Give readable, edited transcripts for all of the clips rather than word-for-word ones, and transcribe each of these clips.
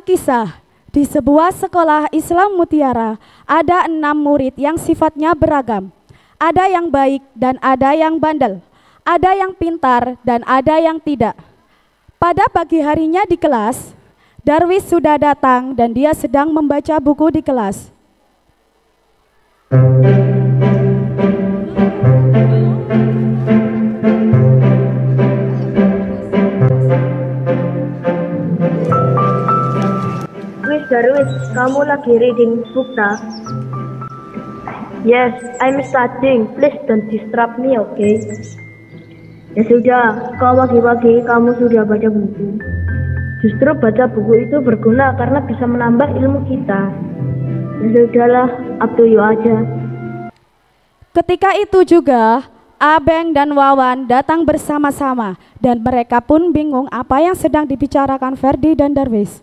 kisah, di sebuah sekolah Islam Mutiara ada 6 murid yang sifatnya beragam. Ada yang baik dan ada yang bandel, ada yang pintar dan ada yang tidak. Pada pagi harinya di kelas, Darwis sudah datang dan dia sedang membaca buku di kelas. Darwis, kamu lagi reading book tak? Yes, I'm studying. Please don't disturb me, okay? Ya sudah, kalau pagi-pagi kamu sudah baca buku. Justru baca buku itu berguna karena bisa menambah ilmu kita. Ya sudahlah, up to you aja. Ketika itu juga, Abeng dan Wawan datang bersama-sama dan mereka pun bingung apa yang sedang dibicarakan Ferdi dan Darwis.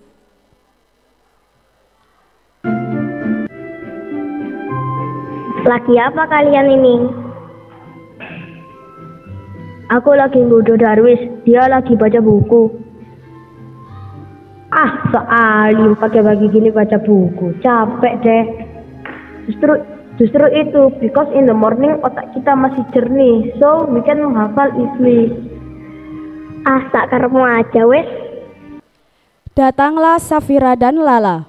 Lagi apa kalian ini? Aku lagi bodoh Darwis, dia lagi baca buku. Soalnya pakai bagi gini baca buku, capek deh. Justru itu, because in the morning otak kita masih jernih, so we can menghafal easily. Tak karepmu aja wes. Datanglah Safira dan Lala.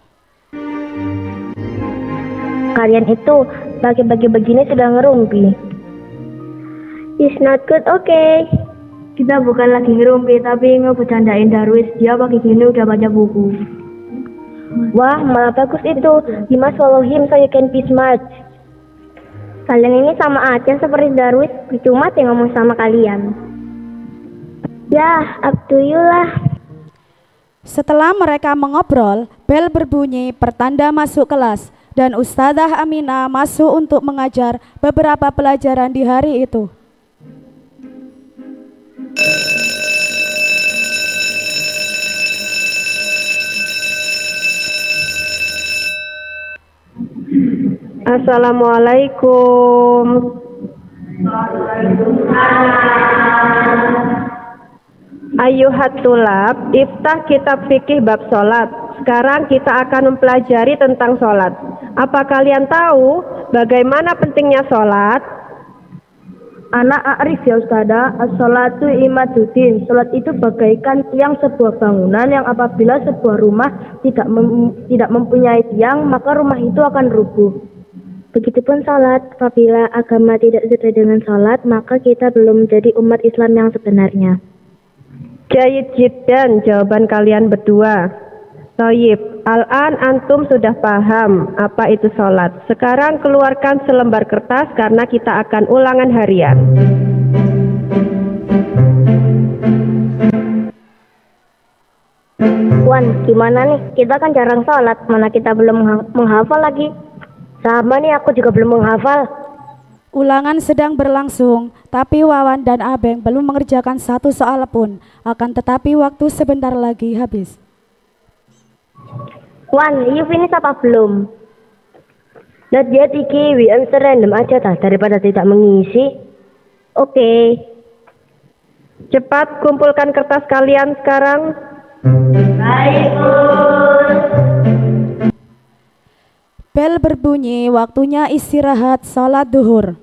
Kalian itu bagi-bagi begini sudah ngerumpi. It's not good, okay? Kita bukan lagi ngerumpi tapi ngebecandain Darwis. Dia pagi gini udah baca buku. Wah, malah bagus itu. You must follow him so you can be smart. Kalian ini sama aja seperti Darwis. Cuma sih ngomong sama kalian. Ya, up to you lah. Setelah mereka mengobrol, bel berbunyi pertanda masuk kelas. Dan Ustadzah Aminah masuk untuk mengajar beberapa pelajaran di hari itu. Assalamualaikum. Ayuhat tulab, iftah kitab fikih bab sholat. Sekarang kita akan mempelajari tentang sholat. Apa kalian tahu bagaimana pentingnya sholat? Anak a'rif ya Ustadzah, as-sholatu imaduddin. Sholat itu bagaikan tiang sebuah bangunan yang apabila sebuah rumah tidak mempunyai tiang, maka rumah itu akan rubuh. Begitupun sholat, apabila agama tidak sesuai dengan sholat, maka kita belum menjadi umat Islam yang sebenarnya. Jayid jiddan, jawaban kalian berdua. Toyib, al-an antum sudah paham apa itu sholat. Sekarang keluarkan selembar kertas karena kita akan ulangan harian. Wan, gimana nih? Kita kan jarang sholat, mana kita belum menghafal lagi. Sama nih, aku juga belum menghafal. Ulangan sedang berlangsung, tapi Wawan dan Abeng belum mengerjakan satu soal pun. Akan tetapi waktu sebentar lagi habis. Wan, you finish apa belum? Not yet, Iki. We answer random aja daripada tidak mengisi. Oke. Cepat kumpulkan kertas kalian sekarang. Baik, Bel berbunyi, waktunya istirahat sholat duhur.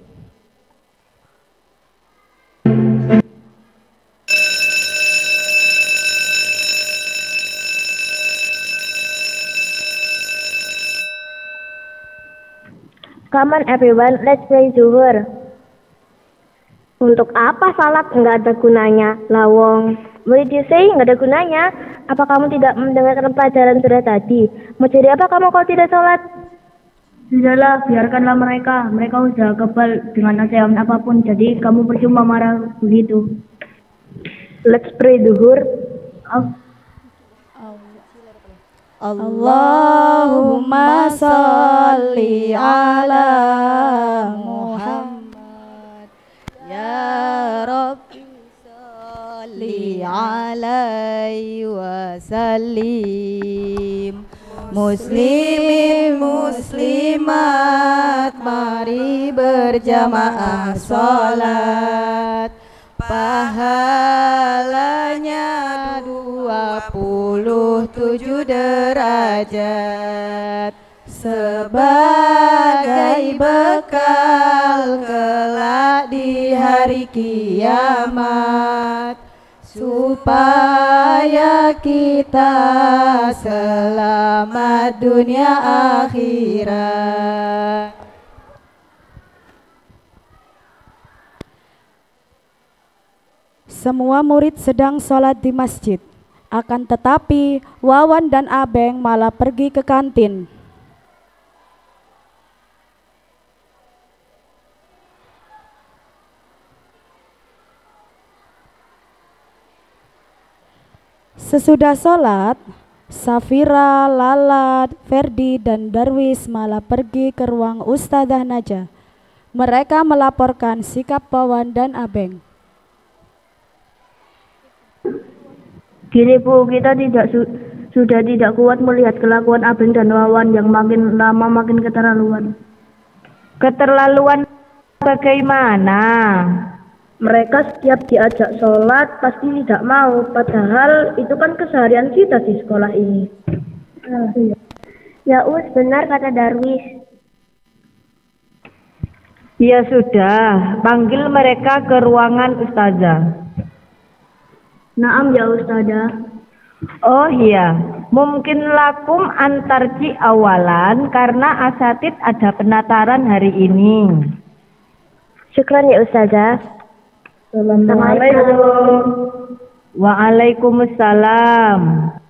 Come on everyone, let's pray zuhur. Untuk apa salat nggak ada gunanya? Lawong, what did you say? Nggak ada gunanya? Apa kamu tidak mendengarkan pelajaran surah tadi? Mau jadi apa kamu kalau tidak sholat? Sudahlah, biarkanlah mereka. Mereka sudah kebal dengan nasihat apapun. Jadi kamu percuma marah begitu. Let's pray zuhur. Allahumma salli ala Muhammad. Ya Rabbi salli alaihi wa sallim. Muslimin muslimat, mari berjamaah sholat. Pahalanya 2 27 derajat sebagai bekal kelak di hari kiamat, supaya kita selamat dunia akhirat. Semua murid sedang sholat di masjid, akan tetapi Wawan dan Abeng malah pergi ke kantin. Sesudah sholat, Safira, Lala, Ferdi, dan Darwis malah pergi ke ruang Ustadzah Najah. Mereka melaporkan sikap Wawan dan Abeng. Gini Bu, kita sudah tidak kuat melihat kelakuan Abeng dan Wawan yang makin lama makin keterlaluan. Keterlaluan bagaimana? Mereka setiap diajak sholat pasti tidak mau, padahal itu kan keseharian kita di sekolah ini. Ya Us, benar kata Darwis. Ya sudah, panggil mereka ke ruangan Ustazah. Naam ya Ustazah. Oh iya, mungkin lakum antarji awalan karena asatid ada penataran hari ini. Syukran ya Ustazah. Assalamualaikum. Waalaikumsalam.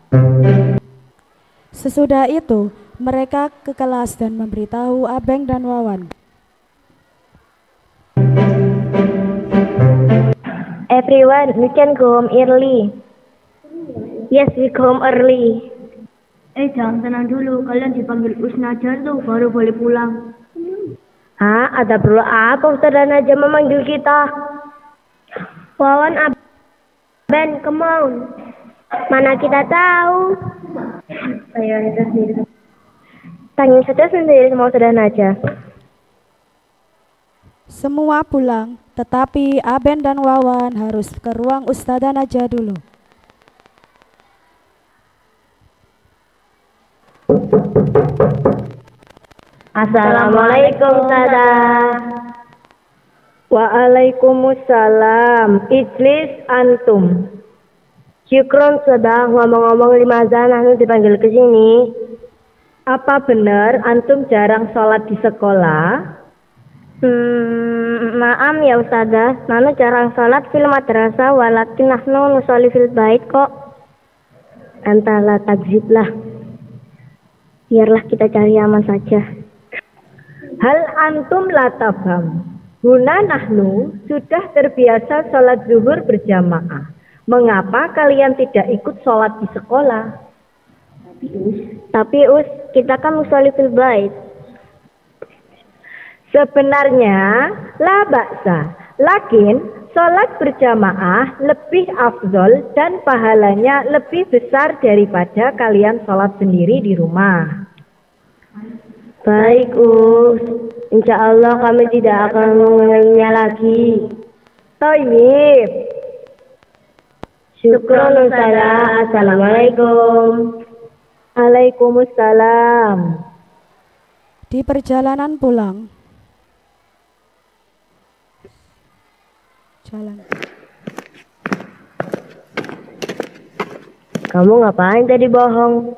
Sesudah itu, mereka ke kelas dan memberitahu Abeng dan Wawan. Everyone, we can go home early. Yes, we go home early. Jangan tenang dulu, kalian dipanggil Usnajar tuh baru boleh pulang. Hah, ada perlu apa Ustazah Najah memanggil kita? Wawan, Abeng, come on. Mana kita tahu? Tanya saja sendiri sama Ustazah Najah. Semua pulang, tetapi Abeng dan Wawan harus ke ruang Ustadzah Najah dulu. Assalamualaikum Ustazah. Waalaikumsalam. Ijlis antum. Syukron Ustazah, ngomong-ngomong limaza nahnu dipanggil ke sini. Apa benar antum jarang sholat di sekolah? Maaf ya Ustazah, nahnu jarang sholat fil madrasah walakin nahnu nusolli fil bait kok. Antara takzib lah. Biarlah kita cari aman saja. Hal antum la tafham. Guna nahnu sudah terbiasa sholat zuhur berjamaah. Mengapa kalian tidak ikut sholat di sekolah? Tapi Us, kita kan musolli fil bait. Sebenarnya la ba'sa, lakin sholat berjamaah lebih afdol dan pahalanya lebih besar daripada kalian sholat sendiri di rumah. Baik Us, insya Allah kami tidak akan mengulanginya lagi. Thayyib. Syukron Ustazah. Assalamualaikum. Waalaikumsalam. Di perjalanan pulang, Kamu ngapain tadi bohong?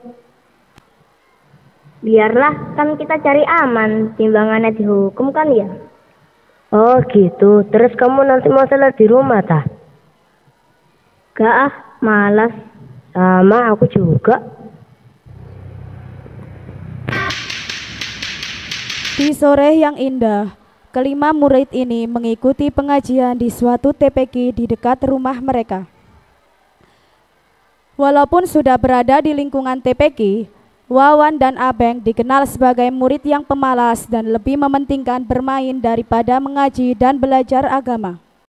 Biarlah, kan kita cari aman, timbangannya dihukum kan ya? Oh gitu, terus kamu nanti mau sholat di rumah tah? Gak ah, malas. Sama aku juga. di sore yang indah, kelima murid ini mengikuti pengajian di suatu TPQ di dekat rumah mereka. Walaupun sudah berada di lingkungan TPQ, Wawan dan Abeng dikenal sebagai murid yang pemalas dan lebih mementingkan bermain daripada mengaji dan belajar agama.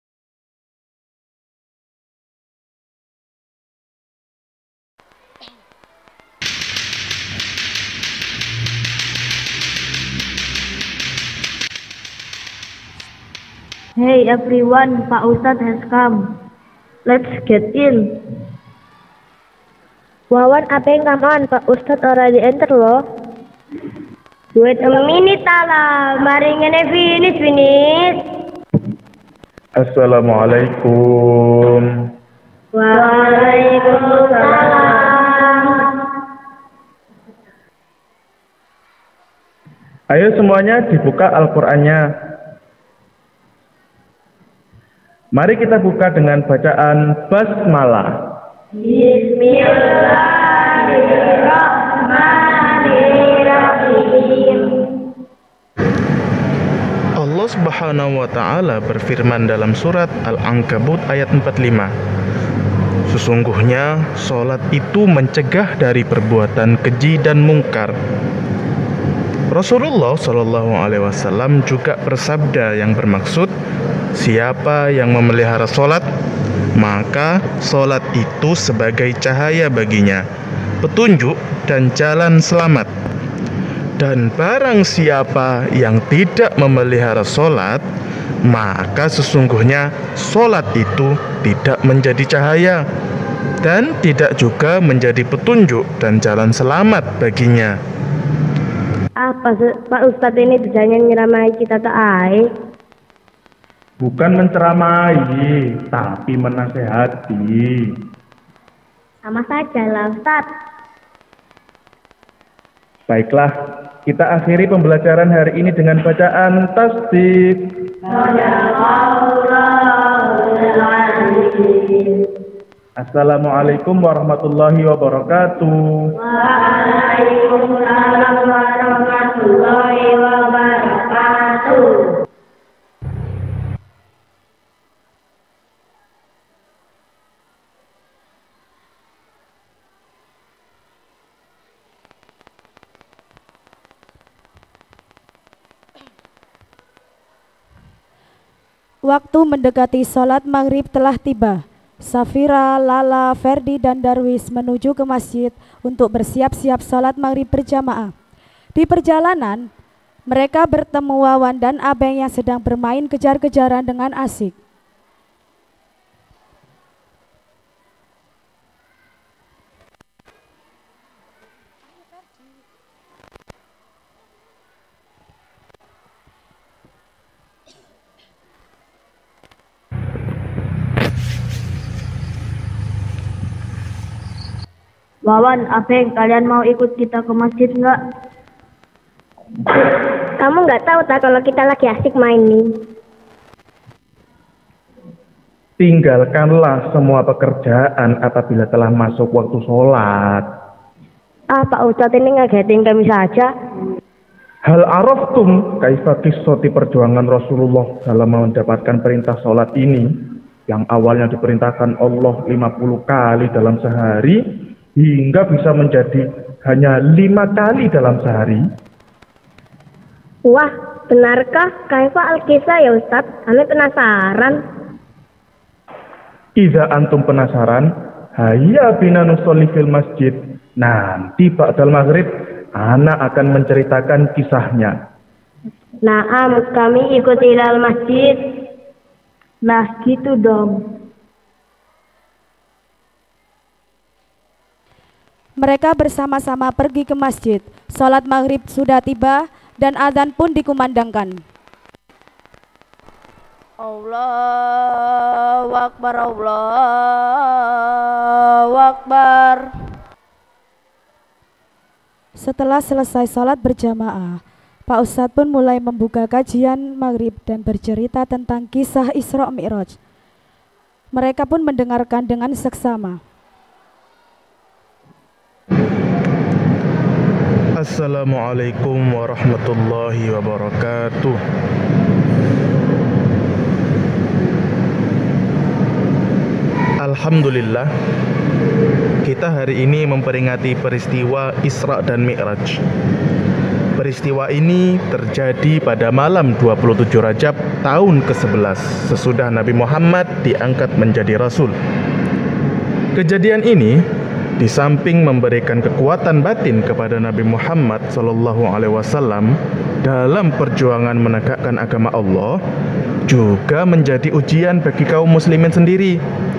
Hey everyone, Pak Ustadz has come. Let's get in. Wawan apa yang kamu Pak Ustadz already enter loh. Wait a minute ala, mari ngene finish. Assalamualaikum. Waalaikumsalam. Ayo semuanya dibuka Al-Qur'annya. Mari kita buka dengan bacaan basmalah. Bismillahirrahmanirrahim. Allah Subhanahu wa taala berfirman dalam surat Al-Ankabut ayat 45. Sesungguhnya salat itu mencegah dari perbuatan keji dan mungkar. Rasulullah Shallallahu alaihi wasallam juga bersabda yang bermaksud, siapa yang memelihara salat, maka salat itu sebagai cahaya baginya, petunjuk dan jalan selamat. Dan barang siapa yang tidak memelihara salat, maka sesungguhnya salat itu tidak menjadi cahaya dan tidak juga menjadi petunjuk dan jalan selamat baginya. Apa Pak Ustadz ini jangan nyeramai kita tak ai? Bukan menceramai, tapi menasehati. Sama saja lah Ustadz. Baiklah, kita akhiri pembelajaran hari ini dengan bacaan tasdid. Assalamualaikum warahmatullahi wabarakatuh. Waalaikumsalam warahmatullahi wabarakatuh. Waktu mendekati sholat maghrib telah tiba. Safira, Lala, Ferdi, dan Darwis menuju ke masjid untuk bersiap-siap sholat maghrib berjamaah. Di perjalanan, mereka bertemu Wawan dan Abeng yang sedang bermain kejar-kejaran dengan asik. Wawan, Abeng, kalian mau ikut kita ke masjid nggak? Kamu nggak tahu tak kalau kita lagi asik main nih. Tinggalkanlah semua pekerjaan apabila telah masuk waktu sholat. Pak Ustadz ini ngagetin kami saja. Hal araftum kaifa qissati perjuangan Rasulullah dalam mendapatkan perintah sholat ini, yang awalnya diperintahkan Allah 50 kali dalam sehari, hingga bisa menjadi hanya 5 kali dalam sehari. Wah, benarkah kaifa al-kisah ya Ustadz? Kami penasaran. Iza antum penasaran, hayya bina nusolli fil masjid. Nanti ba'dal maghrib, anak akan menceritakan kisahnya. Naam, kami ikut ilal masjid. Nah, gitu dong. Mereka bersama-sama pergi ke masjid. Sholat maghrib sudah tiba dan azan pun dikumandangkan. Allahu Akbar, Allahu Akbar. Setelah selesai sholat berjamaah, Pak Ustadz pun mulai membuka kajian maghrib dan bercerita tentang kisah Isra Mi'raj. Mereka pun mendengarkan dengan seksama. Assalamualaikum warahmatullahi wabarakatuh. Alhamdulillah, kita hari ini memperingati peristiwa Isra dan Mi'raj. Peristiwa ini terjadi pada malam 27 Rajab tahun ke-11 sesudah Nabi Muhammad diangkat menjadi Rasul. Kejadian ini di samping memberikan kekuatan batin kepada Nabi Muhammad SAW dalam perjuangan menegakkan agama Allah, juga menjadi ujian bagi kaum muslimin sendiri.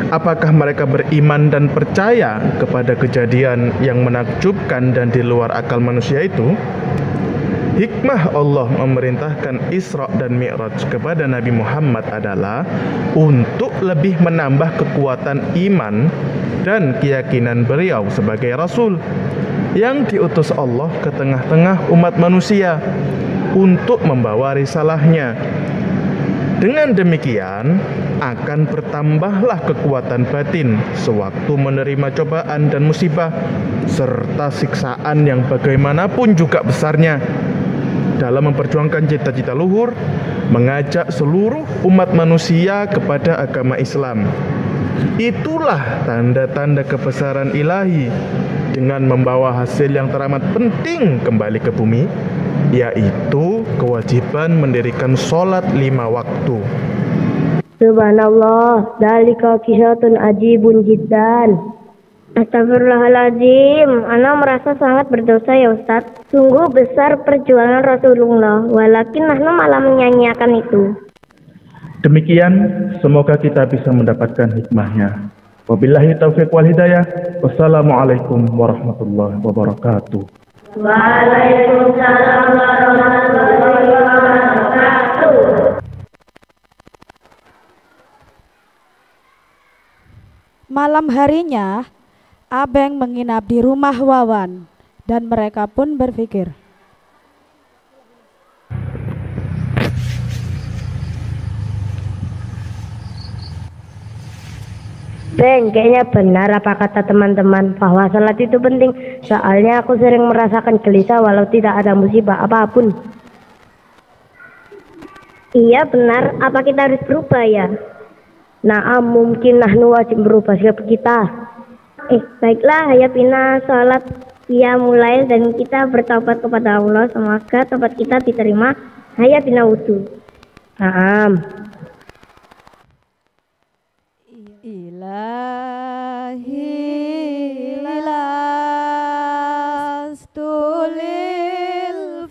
Apakah mereka beriman dan percaya kepada kejadian yang menakjubkan dan di luar akal manusia itu? Hikmah Allah memerintahkan Isra dan Mi'raj kepada Nabi Muhammad adalah untuk lebih menambah kekuatan iman dan keyakinan beliau sebagai Rasul yang diutus Allah ke tengah-tengah umat manusia untuk membawa risalahnya. Dengan demikian, akan bertambahlah kekuatan batin sewaktu menerima cobaan dan musibah, serta siksaan yang bagaimanapun juga besarnya, dalam memperjuangkan cita-cita luhur, mengajak seluruh umat manusia kepada agama Islam. Itulah tanda-tanda kebesaran ilahi dengan membawa hasil yang teramat penting kembali ke bumi, yaitu kewajiban mendirikan sholat 5 waktu. Subhanallah, dzalika qisatun ajibun jiddan. Astagfirullahaladzim, ana merasa sangat berdosa ya Ustaz. Sungguh besar perjuangan Rasulullah, walakin nahnu malah menyanyiakan itu. Demikian, semoga kita bisa mendapatkan hikmahnya. Wabillahi taufiq wal hidayah. Wassalamualaikum warahmatullahi wabarakatuh. Waalaikumsalam warahmatullahi wabarakatuh. Malam harinya, Abeng menginap di rumah Wawan dan mereka pun berpikir, Beng, kayaknya benar apa kata teman-teman bahwa salat itu penting. Soalnya aku sering merasakan gelisah walau tidak ada musibah apapun. Iya benar, apa kita harus berubah ya? Nah, mungkin nahnu wajib berubah sikap kita. Baiklah, hayat bina salat ya mulai dan kita bertobat kepada Allah. Semoga tobat kita diterima. Hayat bina wudu. Naam. Ilahi lastulil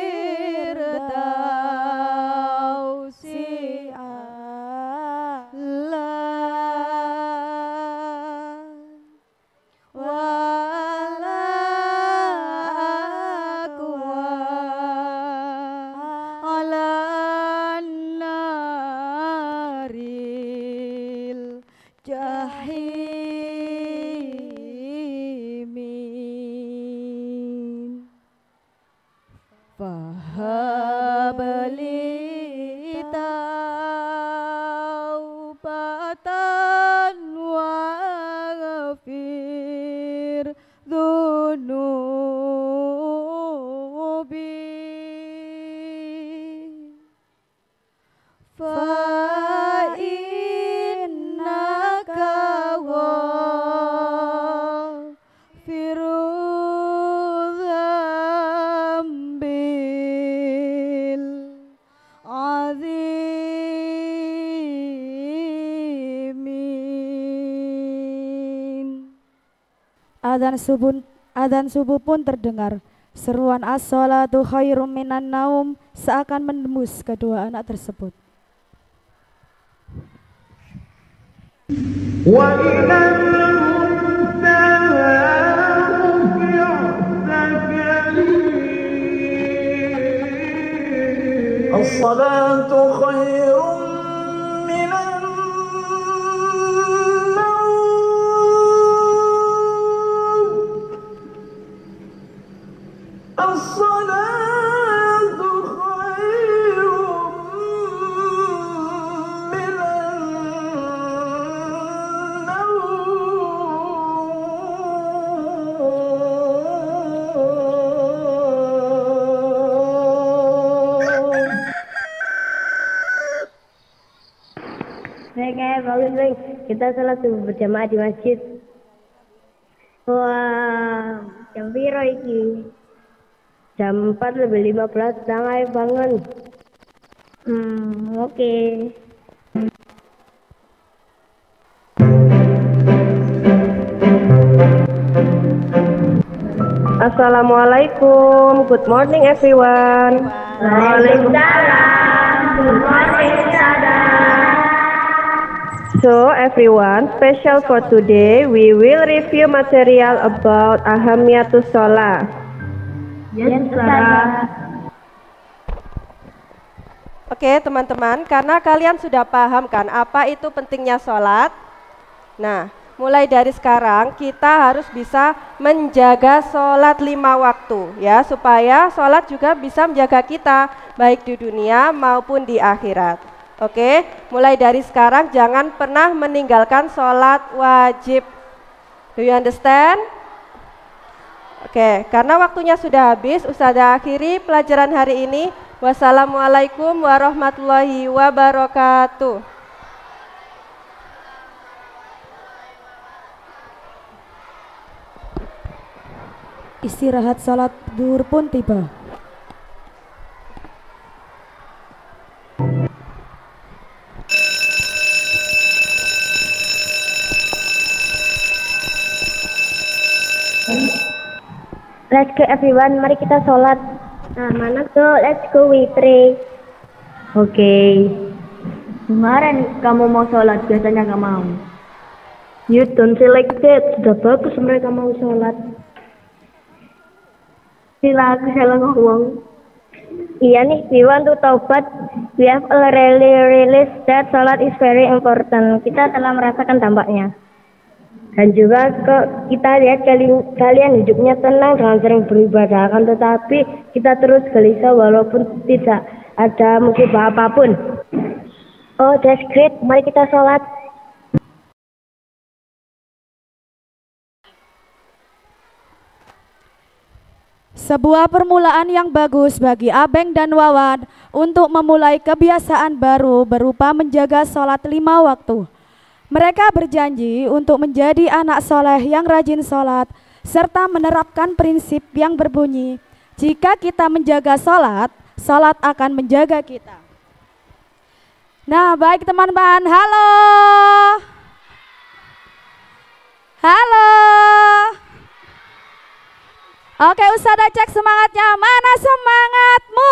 firdausi a'la wala aqwa ala naril jahimin fahabli taubatan waghfir dhunubi fa innaka ghafiru dzambil azimin. Adzan subuh pun terdengar. Seruan as-sholatu khairum minan naum seakan menembus kedua anak tersebut. الصلاة خير من النوم الصلاة خير من Bagus, Bang. Kita salat subuh berjamaah di masjid. Wah, jam piro iki? Jam 4:15, ayo bangun. Oke. Assalamualaikum. Good morning everyone. Waalaikumsalam. Good morning, Sada. So everyone, special for today, we will review material about ahamiyatus sholat. Yes, Sarah. Oke teman-teman, karena kalian sudah paham kan apa itu pentingnya sholat. Nah, mulai dari sekarang kita harus bisa menjaga sholat 5 waktu ya, supaya sholat juga bisa menjaga kita baik di dunia maupun di akhirat. Oke, mulai dari sekarang jangan pernah meninggalkan sholat wajib. Do you understand? Oke, karena waktunya sudah habis, Ustazah akhiri pelajaran hari ini. Wassalamualaikum warahmatullahi wabarakatuh. Istirahat salat zuhur pun tiba. Let's go everyone, mari kita sholat. Nah, mana go? Let's go we pray. Oke. Kemarin kamu mau sholat, biasanya nggak mau. You don't say like that. Sudah bagus mereka mau sholat. Sila aku salah ngomong. Iya nih, we want to taubat. We have already realized that sholat is very important. Kita telah merasakan dampaknya. Dan juga kok kita lihat kalian hidupnya tenang dengan sering beribadah, akan tetapi kita terus gelisah walaupun tidak ada musibah apapun. Oh, that's great. Mari kita sholat. Sebuah permulaan yang bagus bagi Abeng dan Wawan untuk memulai kebiasaan baru berupa menjaga sholat 5 waktu. Mereka berjanji untuk menjadi anak soleh yang rajin sholat, serta menerapkan prinsip yang berbunyi, jika kita menjaga sholat, sholat akan menjaga kita. Nah, baik teman-teman, halo. Halo. Oke, Ustazah cek semangatnya, mana semangatmu?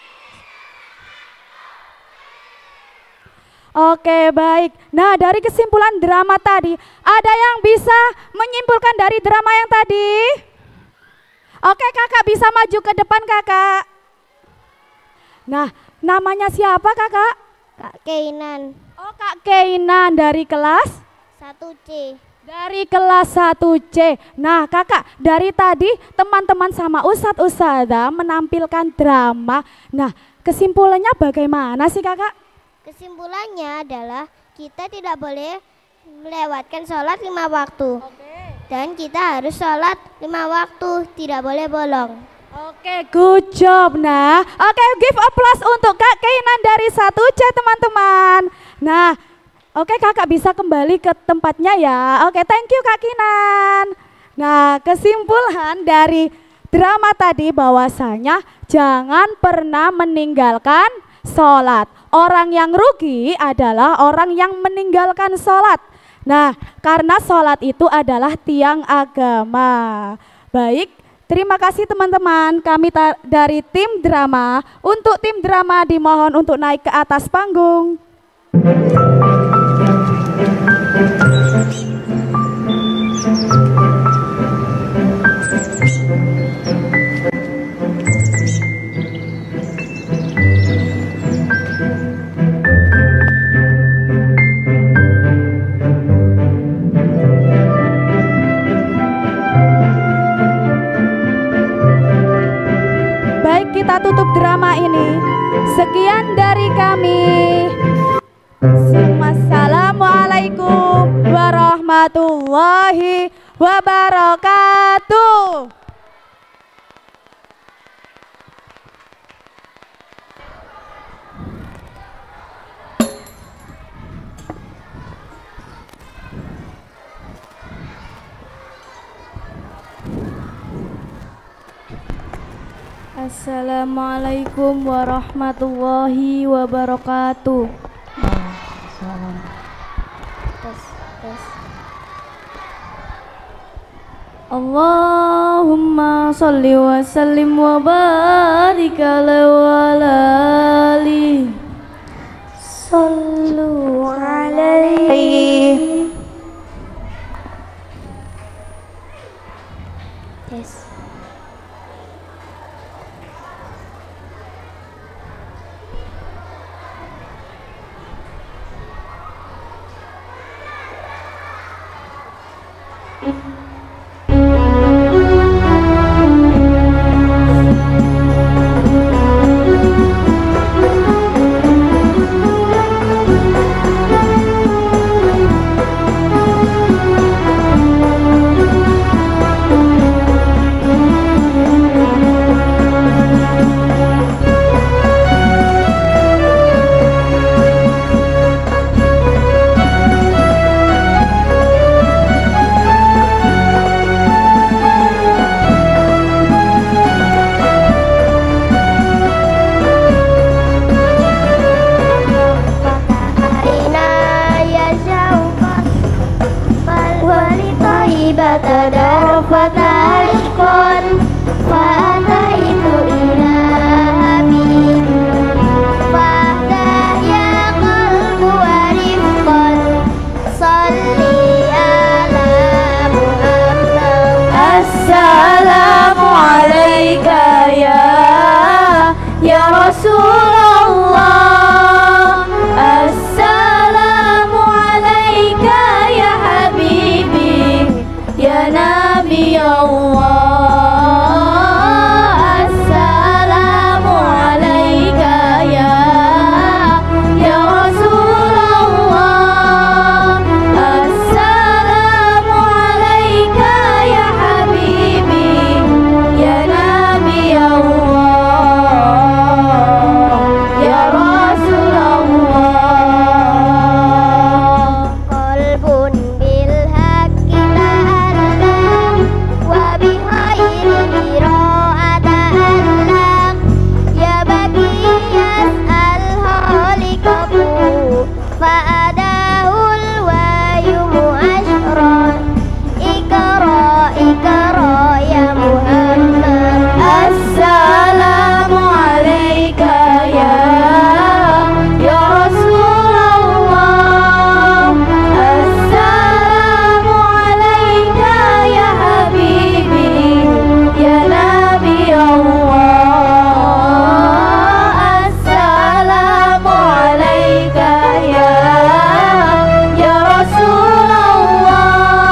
Oke, baik. Nah, dari kesimpulan drama tadi, ada yang bisa menyimpulkan dari drama yang tadi? Oke, kakak bisa maju ke depan, kakak. Nah, namanya siapa, kakak? Kak Keinan. Oh, Kak Keinan dari kelas 1C. Dari kelas 1C. Nah, kakak, dari tadi teman-teman sama Ustadzah menampilkan drama. Nah, kesimpulannya bagaimana sih, kakak? Kesimpulannya adalah kita tidak boleh melewatkan sholat 5 waktu. Dan kita harus sholat 5 waktu, tidak boleh bolong. Oke, good job. Nah, oke, give applause untuk Kak Keinan dari 1C, teman-teman. Nah, oke, kakak bisa kembali ke tempatnya ya. Oke, thank you Kak Keinan. Nah, kesimpulan dari drama tadi bahwasanya jangan pernah meninggalkan sholat. Orang yang rugi adalah orang yang meninggalkan sholat. Nah, karena sholat itu adalah tiang agama. Baik, terima kasih teman-teman. Kami dari tim drama. Untuk tim drama dimohon untuk naik ke atas panggung. Kita tutup drama ini. Sekian dari kami. Assalamualaikum warahmatullahi wabarakatuh. Assalamualaikum warahmatullahi wabarakatuh. Allahumma sholli wa sallim wa barik ala ali. Sallu alaihi fa'adahul wahyu mu'asyran. Iqra ya Muhammad. Assalamu alaika ya Rasulullah. Assalamu alaika ya habibi ya nabi Allah. Assalamu alaika ya Rasulullah.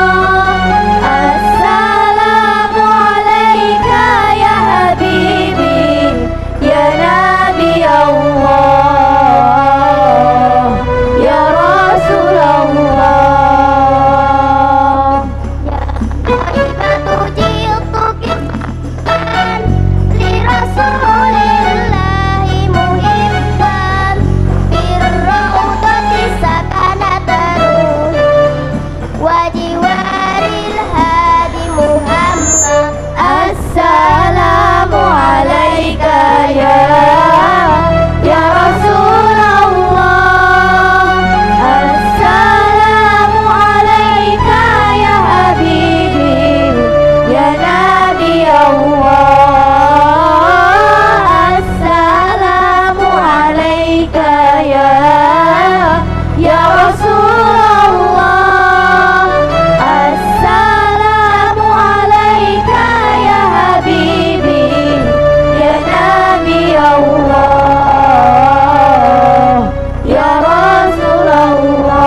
Assalamu alaika ya habibi ya nabi Allah ya Rasulullah. Taibatu jitu kibban li rasulillahi muhibban birraudati sakanataruh wajiwaril hadi Muhammad. Assalamu alaika ya Rasulullah. Assalamu alaika ya habibi ya nabi Allah. Assalamu alaika ya Rasulullah. Assalamu alaika ya habibi ya nabi Allah ya Rasulullah.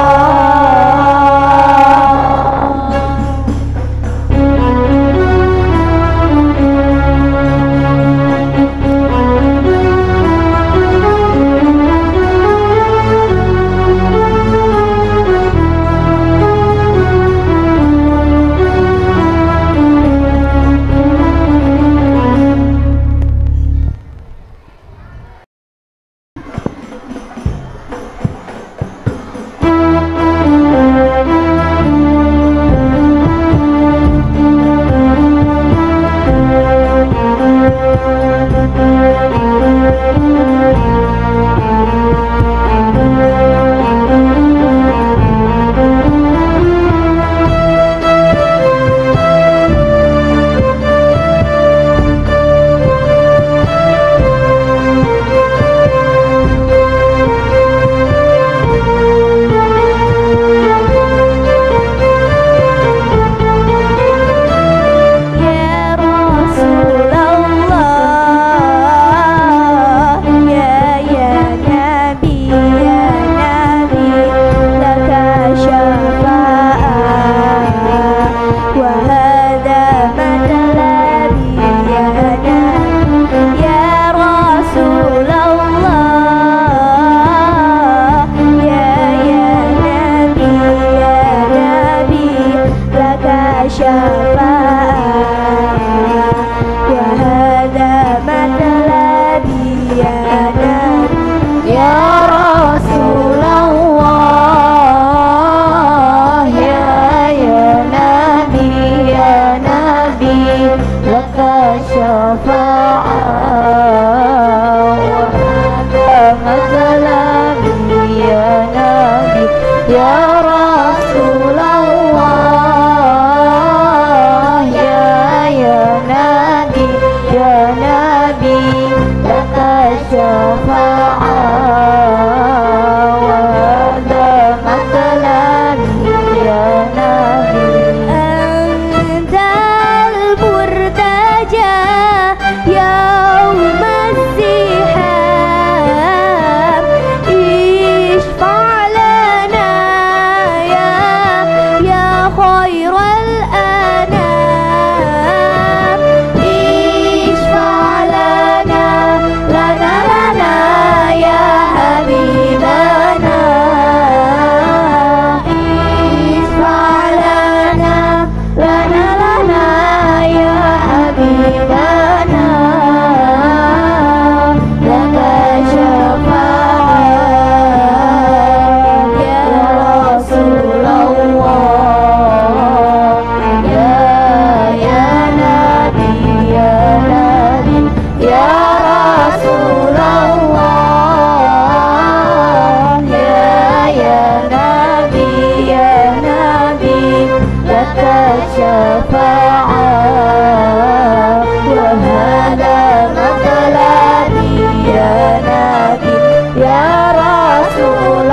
الشفاعة وهذا مطلبي يا نبي يا رسول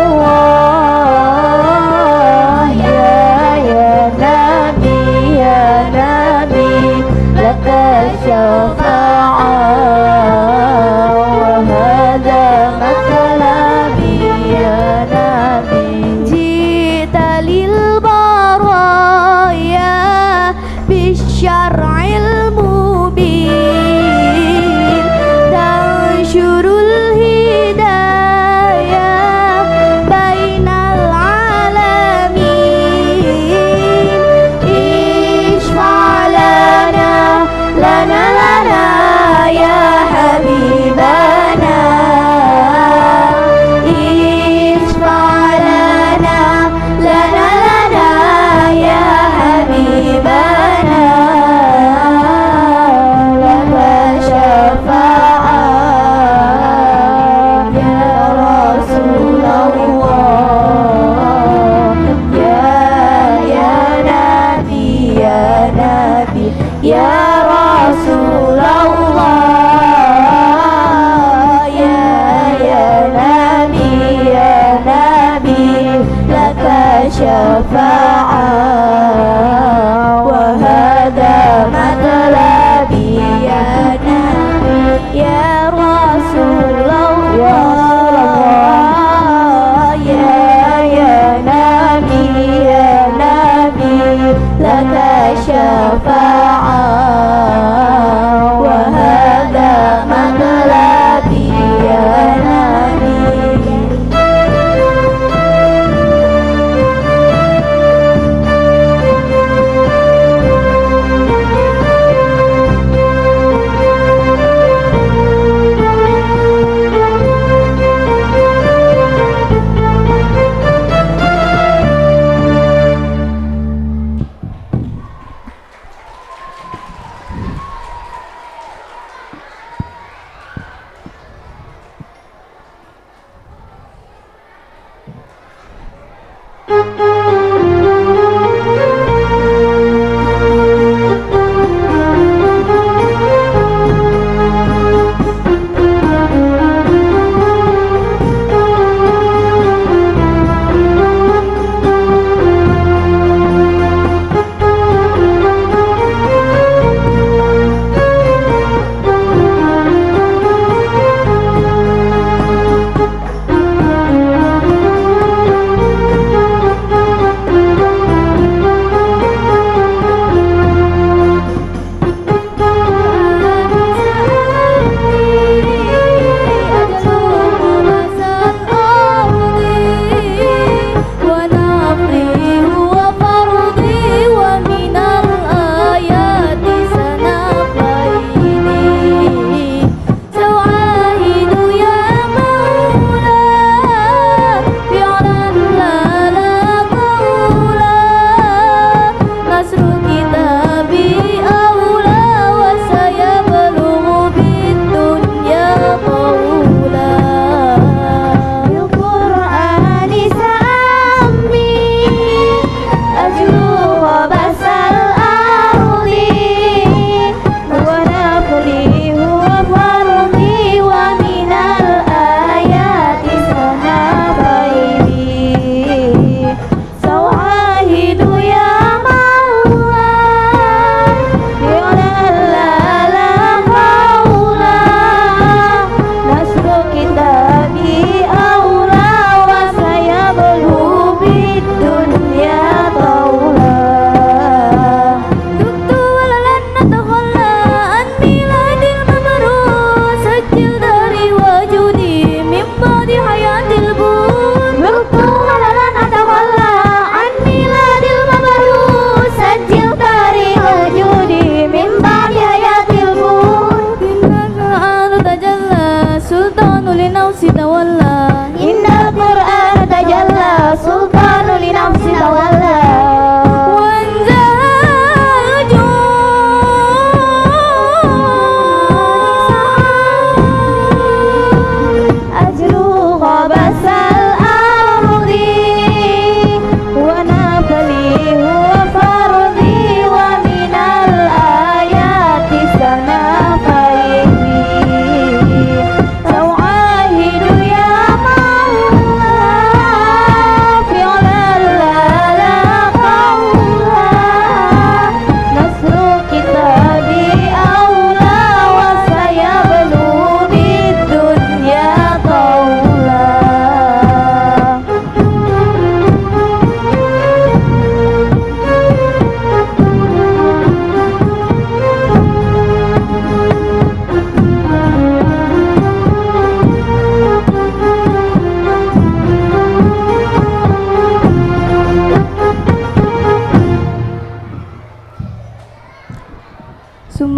الله يا نبي لك الشفاعة وهذا مطلبي يا نبي جئت للبرايا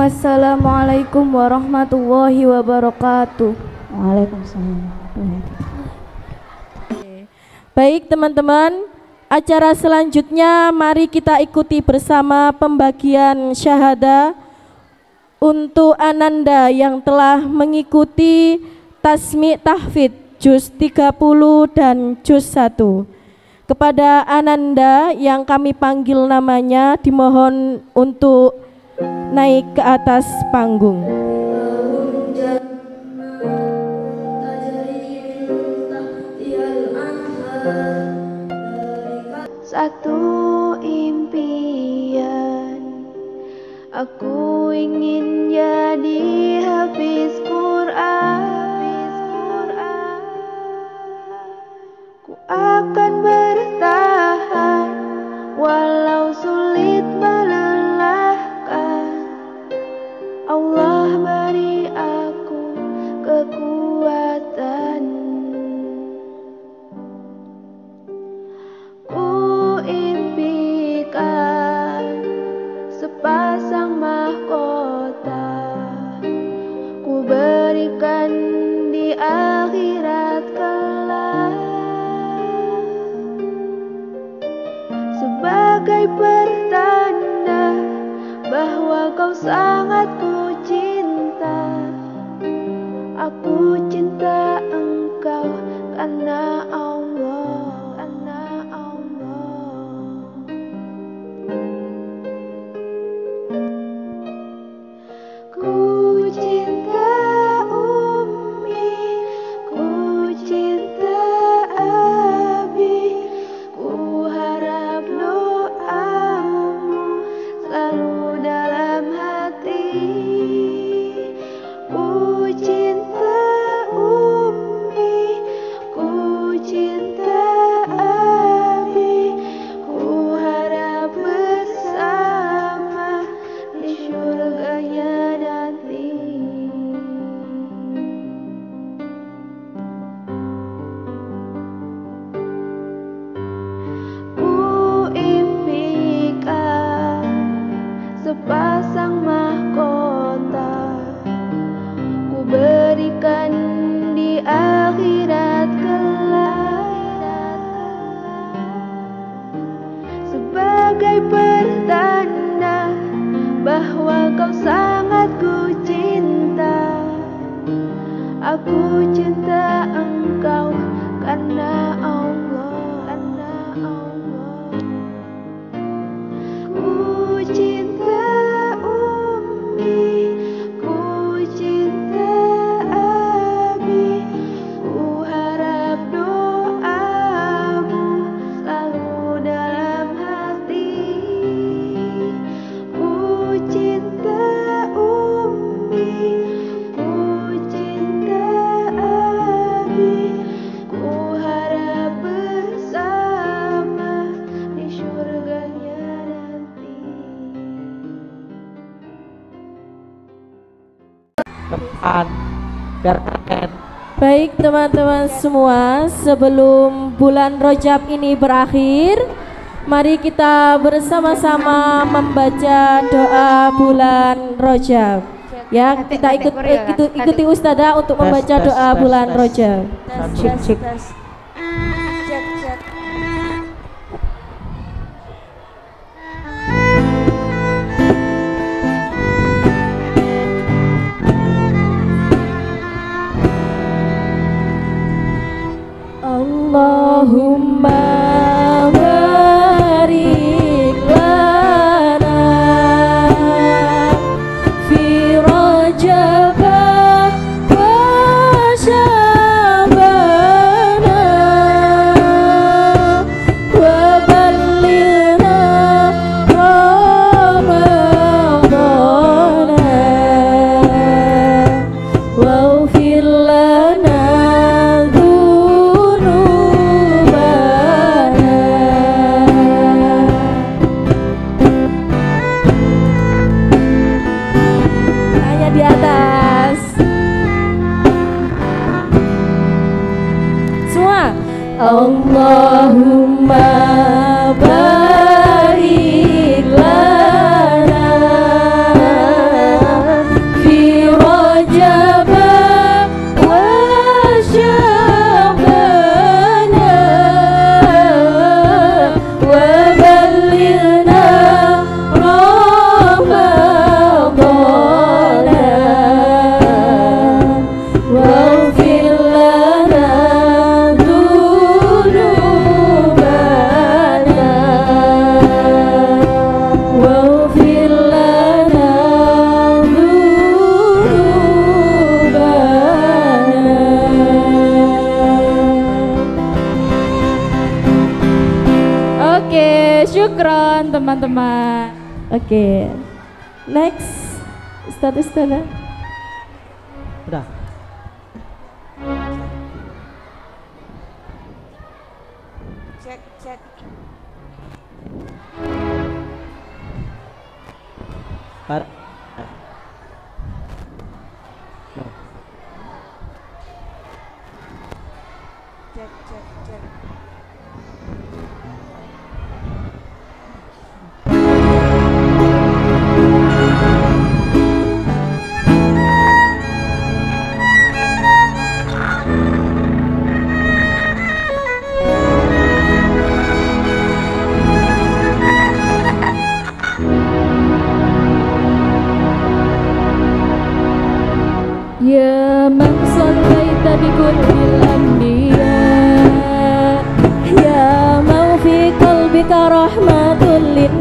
Wassalamualaikum warahmatullahi wabarakatuh. Waalaikumsalam. Baik teman-teman, acara selanjutnya mari kita ikuti bersama pembagian syahadah untuk Ananda yang telah mengikuti Tasmi' Tahfidz juz 30 dan juz 1. Kepada Ananda yang kami panggil namanya dimohon untuk naik ke atas panggung. Satu impian, aku ingin jadi hafiz Quran. Ku akan bertahan walau sulit melelahkan. Allah beri aku kekuatan. Ku impikan sepasang mahkota, ku berikan di akhirat kelak sebagai pertanda bahwa kau sangat ku cinta. Aku cinta engkau karena Allah, karena Allah. Ku cinta Ummi, ku cinta Abi, ku harap doamu selalu dalam hati. Ku cinta Ummi, ku cinta Abi, ku harap bersama di syurganya nanti. Ku impikan sepasang mahkota, ku berikan di akhirat kelak sebagai pertanda bahwa kau sangat ku cinta. Aku cinta engkau karena Allah, karena Allah. Ku cinta Ummi, ku cinta Abi, ku harap doamu selalu dalam hati. Ku cinta Ummi, ku cinta Abi, ku harap bersama di syurganya nanti. Depan biar keren. Baik teman-teman semua, sebelum bulan Rajab ini berakhir, mari kita bersama-sama membaca doa bulan Rajab. Ya, kita ikuti Ustadzah untuk membaca doa bulan Rajab. Cek. Allahumma barik lana fi Rajab wa Sya'bana wa ballighna Ramadana waghfir lana di atas semua. Allahumma barik lana Syukron teman-teman. Oke. Next. Status Ustazah. Udah. Cek. Cek. Ya man sallaita bi kullil anbiya, ya man fi qalbika rahmatun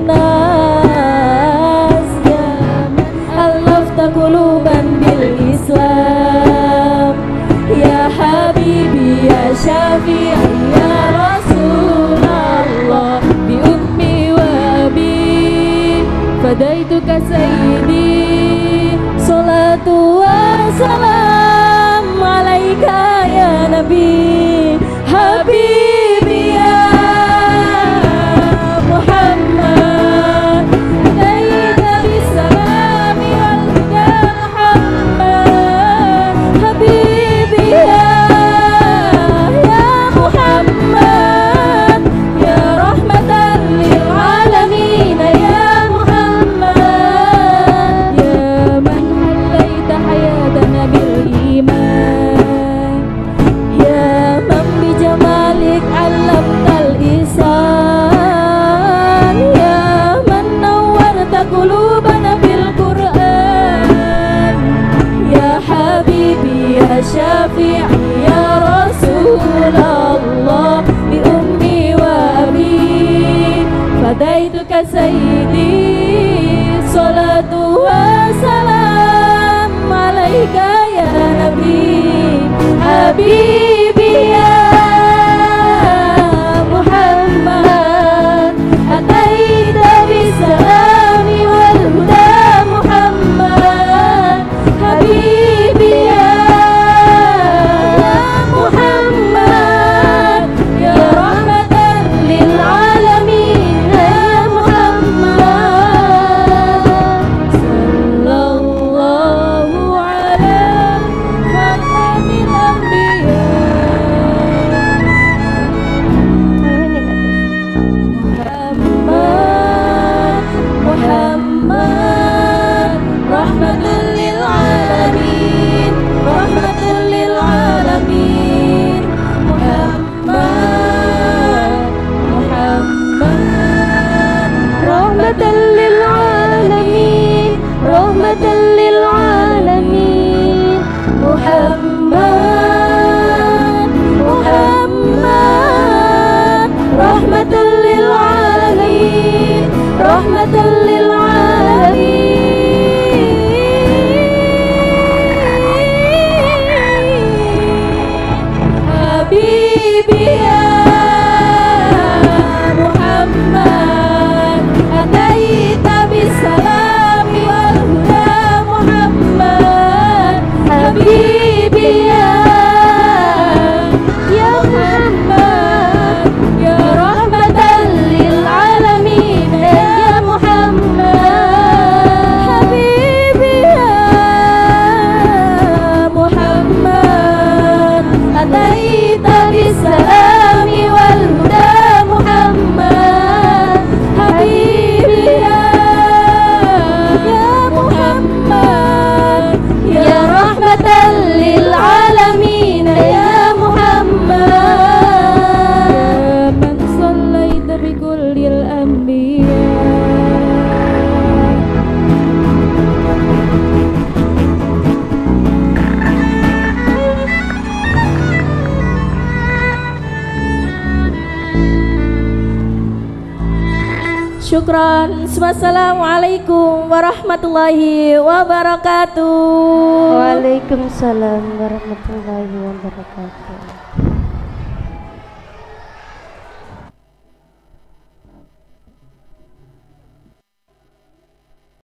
linnas, ya man alafta quluban bil Islam, ya habibi ya syafi'i ya Rasulullah, bi ummi wa abi fadaituka sayyidi, salatu wassalam alaika ya Nabi Habibi ya Muhammad, alaika bisalami wal huda Muhammad, Habibi ya Muhammad, ya rahmatan lil alamin ya Muhammad, ya man halaita hayatana bil iman, ya man bi jamalik allamtal ihsan, ya man nawwarta qulubana bil Qur'an, ya habibi ya syafi'i ya Rasulullah, bi ummi wa abi fadaituka sayyidi, salatu wassalam alaika ya Nabi Habibi ya Muhammad, ataita bisalami wal huda Muhammad, Habibi ya Muhammad, ya rahmatan lil alamin ya Muhammad, sallallahu ala khatamil anbiya, Muhammad, rahmatan lil alamin, rahmatan lil alamin, Muhammad, rahmatan lil alamin, rahmatan lil alamin, Muhammad, rahmatan lil alamin, rahmatan lil alamin, Habibi ya Muhammad, ataita bisalami wal huda Muhammad, Habibi ya Muhammad, ya rahmatan lil alamin ya Muhammad, Habibi ya Muhammad, ataita bisalami wal huda Muhammad, Habibi ya Muhammad, ya rahmatan lil alamin ya Muhammad, ya man sallaita bi kullil anbiya. Syukran. Wassalamualaikum warahmatullahi wabarakatuh. Waalaikumsalam warahmatullahi wabarakatuh.